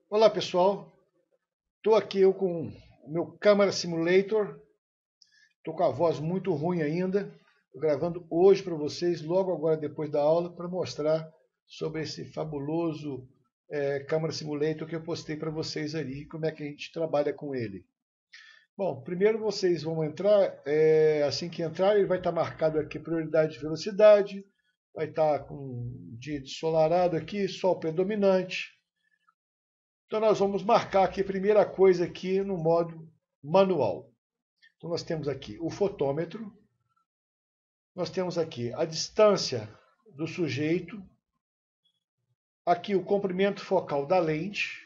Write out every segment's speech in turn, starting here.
Olá pessoal, estou aqui eu com o meu Camera Simulator, estou com a voz muito ruim ainda, estou gravando hoje para vocês, logo agora depois da aula, para mostrar sobre esse fabuloso Camera Simulator que eu postei para vocês ali, como é que a gente trabalha com ele. Bom, primeiro vocês vão entrar, assim que entrar ele vai estar marcado aqui prioridade de velocidade, vai estar com dia ensolarado aqui, sol predominante. Então nós vamos marcar aqui a primeira coisa aqui no modo manual. Então nós temos aqui o fotômetro, nós temos aqui a distância do sujeito, aqui o comprimento focal da lente,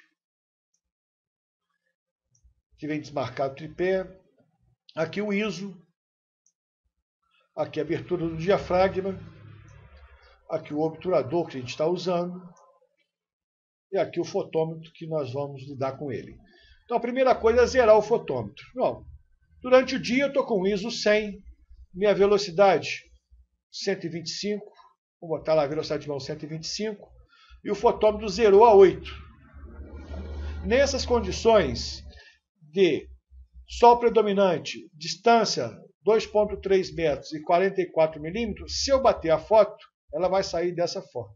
que vem desmarcado o tripé, aqui o ISO, aqui a abertura do diafragma, aqui o obturador que a gente está usando, e aqui o fotômetro que nós vamos lidar com ele. Então a primeira coisa é zerar o fotômetro. Bom, durante o dia eu estou com o ISO 100, minha velocidade 125, vou botar lá a velocidade de mão 125, e o fotômetro zerou a 8. Nessas condições de sol predominante, distância 2,3 metros e 44 milímetros, se eu bater a foto, ela vai sair dessa forma.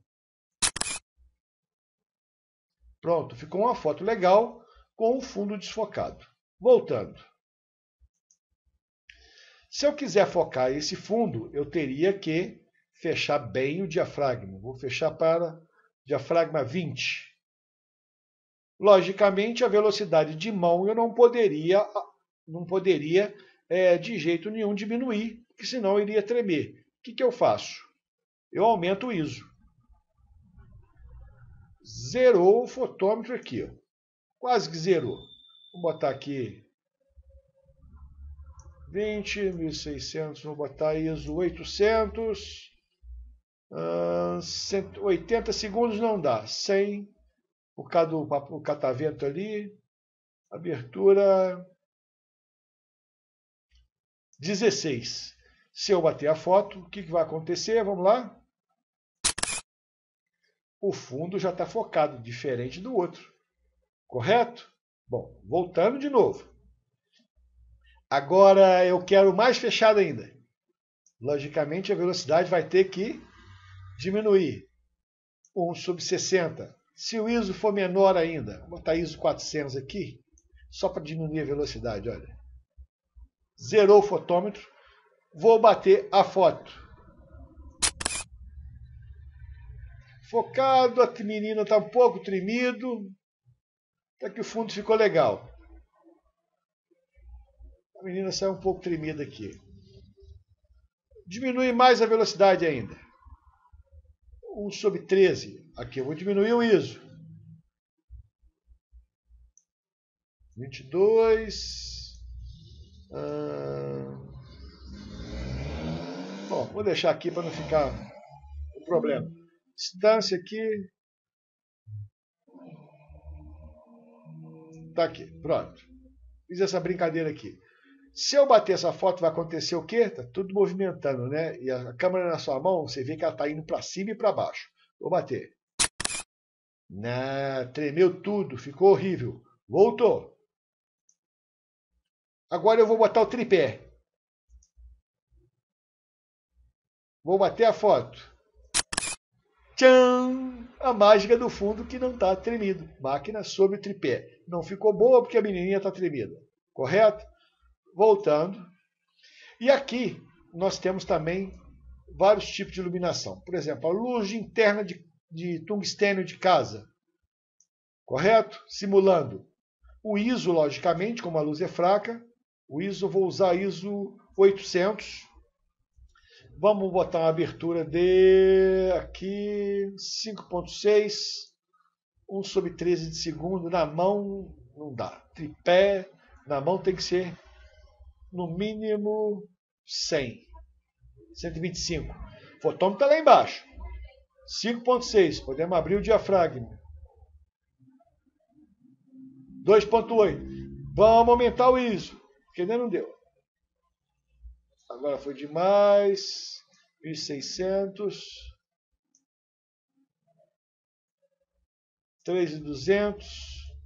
Pronto, ficou uma foto legal com o fundo desfocado. Voltando. Se eu quiser focar esse fundo, eu teria que fechar bem o diafragma. Vou fechar para diafragma 20. Logicamente, a velocidade de mão eu não poderia de jeito nenhum diminuir, porque senão eu iria tremer. O que eu faço? Eu aumento o ISO. Zerou o fotômetro aqui, ó. Quase que zerou. Vou botar aqui 20, 1600, vou botar ISO 800, 180 segundos não dá, 100, por causa do catavento ali, abertura 16. Se eu bater a foto, o que vai acontecer? Vamos lá. O fundo já está focado, diferente do outro. Correto? Bom, voltando de novo. Agora eu quero mais fechado ainda. Logicamente a velocidade vai ter que diminuir. 1/60. Se o ISO for menor ainda, vou botar ISO 400 aqui, só para diminuir a velocidade, olha. Zerou o fotômetro. Vou bater a foto. Focado, a menina está um pouco tremido. Até que o fundo ficou legal. A menina saiu um pouco tremida aqui. Diminui mais a velocidade ainda. 1/13. Aqui eu vou diminuir o ISO. 22. Bom, vou deixar aqui para não ficar o problema. Distância aqui. Tá aqui, pronto. Fiz essa brincadeira aqui. Se eu bater essa foto, vai acontecer o quê? Tá tudo movimentando, né? E a câmera na sua mão, você vê que ela tá indo para cima e para baixo. Vou bater. Tremeu tudo, ficou horrível. Voltou. Agora eu vou botar o tripé. Vou bater a foto. Tchan! A mágica do fundo que não está tremido. Máquina sobre o tripé. Não ficou boa porque a menininha está tremida. Correto? Voltando. E aqui nós temos também vários tipos de iluminação. Por exemplo, a luz interna de tungstênio de casa. Correto? Simulando. O ISO, logicamente, como a luz é fraca, o ISO, vou usar ISO 800. Vamos botar uma abertura de aqui 5.6, 1/13 de segundo. Na mão não dá. Tripé, na mão tem que ser no mínimo 100, 125. O fotômetro está lá embaixo. 5.6, podemos abrir o diafragma. 2.8. Vamos aumentar o ISO, porque ainda não deu. Agora foi demais. 1.600. 3.200.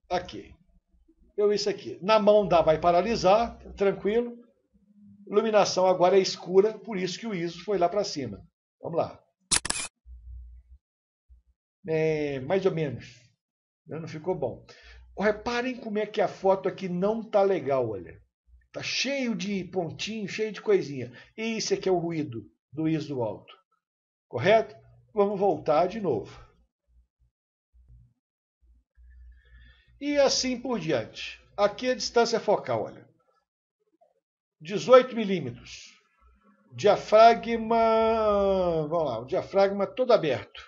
Aqui. Eu isso aqui. Na mão vai paralisar, tranquilo. Iluminação agora é escura, por isso que o ISO foi lá para cima. Vamos lá. Mais ou menos. Não ficou bom. Reparem como é que a foto aqui não tá legal, olha. Tá cheio de pontinho, cheio de coisinha. E isso aqui é o ruído do ISO alto. Correto? Vamos voltar de novo. E assim por diante. Aqui a distância focal, olha. 18 milímetros. Diafragma, vamos lá, o diafragma todo aberto.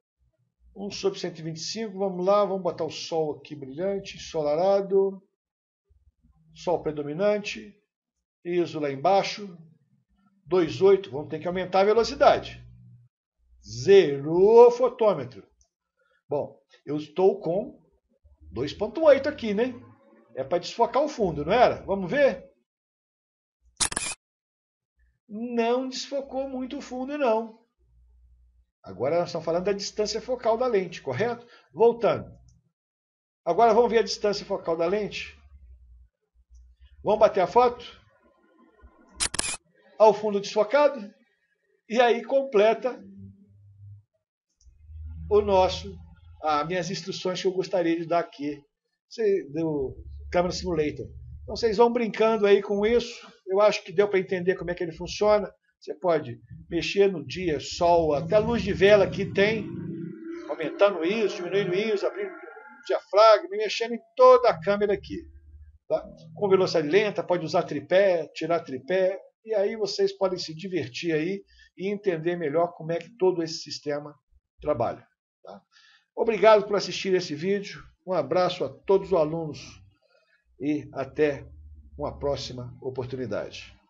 1/125, vamos lá, vamos botar o sol aqui brilhante, ensolarado. Sol predominante. ISO lá embaixo. 2,8, vamos ter que aumentar a velocidade. Zerou o fotômetro. Bom, eu estou com 2,8 aqui, né? É para desfocar o fundo, não era? Vamos ver? Não desfocou muito o fundo, não. Agora nós estamos falando da distância focal da lente, correto? Voltando. Agora vamos ver a distância focal da lente. Vamos bater a foto? Ao fundo desfocado? E aí completa as minhas instruções que eu gostaria de dar aqui do Camera Simulator. Então vocês vão brincando aí com isso. Eu acho que deu para entender como é que ele funciona. Você pode mexer no dia, sol, até luz de vela que tem, aumentando isso, diminuindo isso, abrindo o diafragma, mexendo em toda a câmera aqui. Tá? Com velocidade lenta, pode usar tripé, tirar tripé, e aí vocês podem se divertir aí e entender melhor como é que todo esse sistema trabalha. Tá? Obrigado por assistir esse vídeo. Um abraço a todos os alunos e até uma próxima oportunidade.